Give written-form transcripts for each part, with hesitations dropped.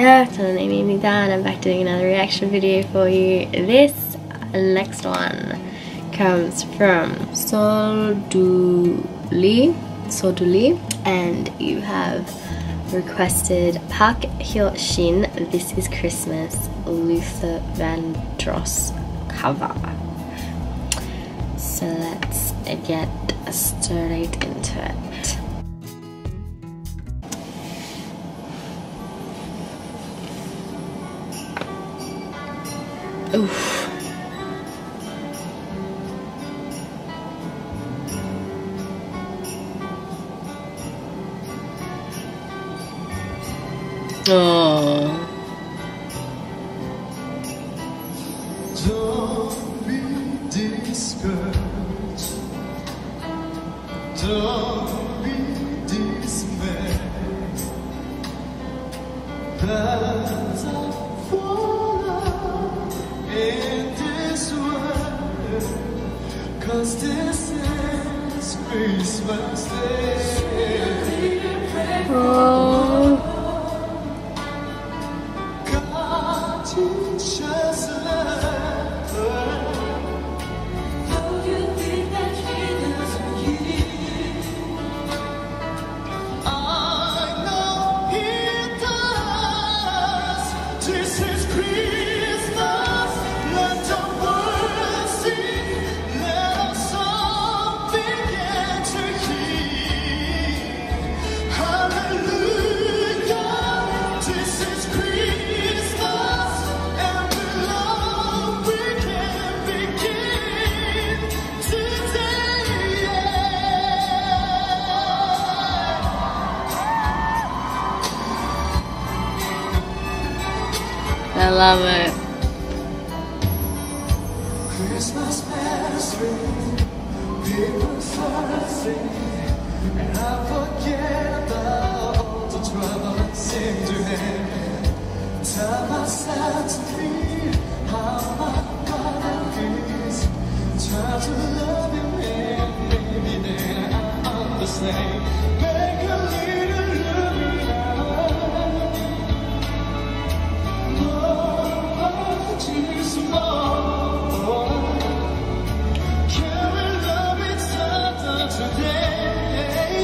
안녕하세요. 저는 amybrennzan and I'm back doing another reaction video for you. This next one comes from Soduli, and you have requested Park Hyo Shin, This Is Christmas, Luther Vandross cover. So let's get straight into it. Oof. Oh. Don't be discouraged. Don't be dismayed. There's a fallout in this world, 'cause this is Christmas Day. Oh. God teaches love. Though you think that He doesn't hear, I know He does. This is Christmas. Let the world sing. Let us all begin to hear. Hallelujah. This is Christmas, and with love we can begin today. I love it. Christmas bells ring, people start singing, and I forget about all the trouble that seemed to have. Tell myself to feel how my God feels. Try to love Him, and maybe then I understand. Make a little loving out. Love, Jesus, more. Can we love each other today?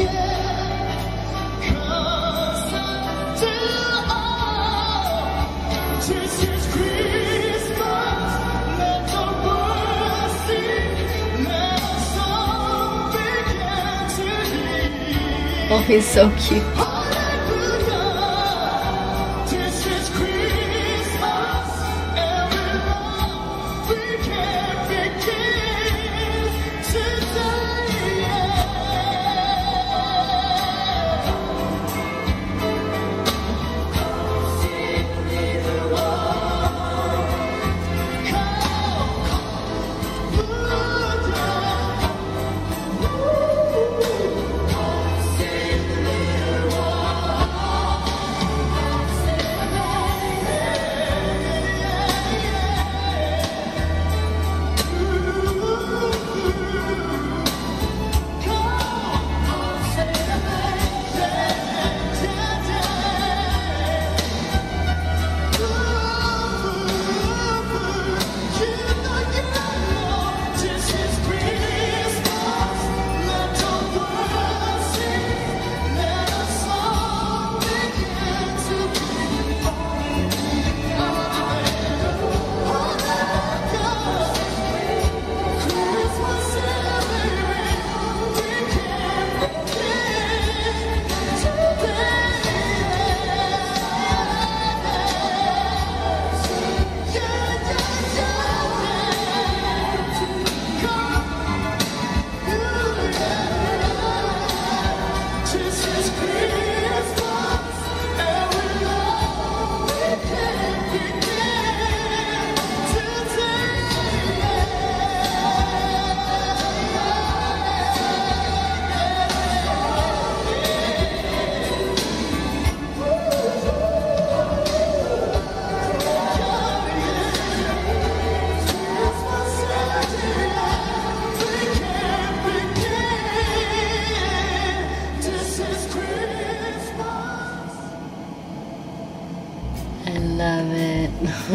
'Cause until all, this is Christmas. Let the world sing. Let us all begin to hear. Oh, he's so cute. Hallelujah. This is Christmas, and with love we can begin today. Hallelujah.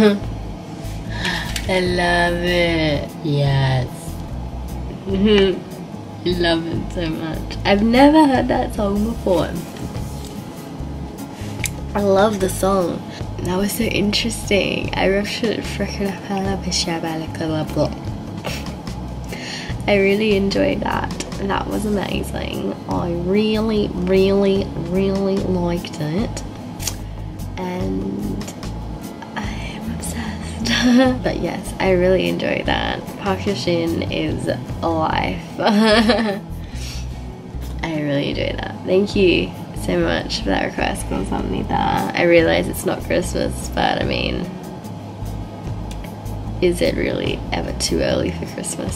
I love it. Yes. I love it so much. I've never heard that song before. I love the song. That was so interesting. I really enjoyed that. That was amazing. I really liked it. And I'm obsessed. But yes, I really enjoyed that. Hyo Shin is life. I really enjoyed that. Thank you so much for that request, 감사합니다. I realize it's not Christmas, but I mean, is it really ever too early for Christmas?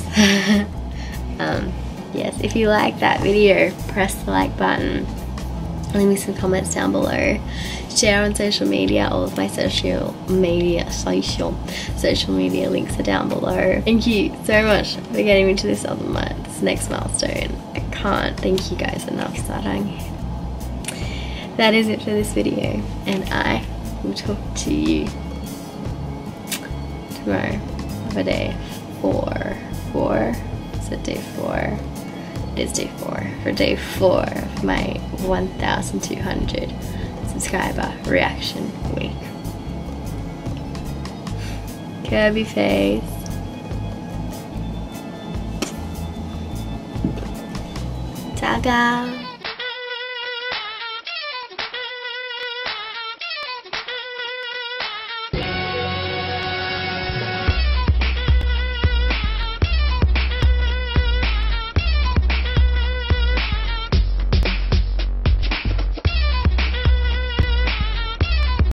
Yes, if you like that video, press the like button. Leave me some comments down below. Share on social media. All of my social media links are down below. Thank you so much for getting me to this next milestone. I can't thank you guys enough, sarang. That is it for this video, and I will talk to you tomorrow for day 4. Is it day 4? It is day 4. For day 4 of my 1,200 subscriber reaction week. Curvy face. Taga.